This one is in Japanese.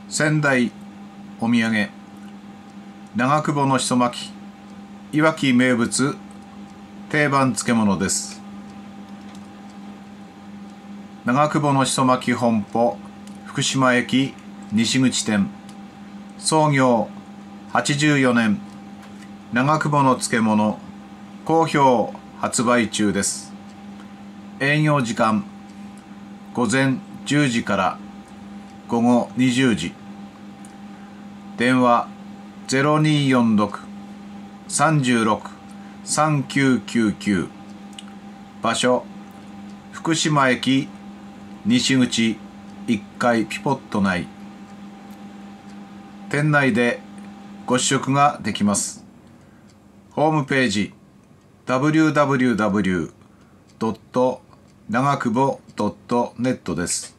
仙台お土産長久保のしそ巻きいわき名物定番漬物です。長久保のしそ巻き本舗福島駅西口店創業84年長久保の漬物好評発売中です。営業時間午前10時から午後20時。電話0246-36-3999。場所福島駅西口1階ピポット内。店内でご試食ができます。ホームページ www. 長久保.net です。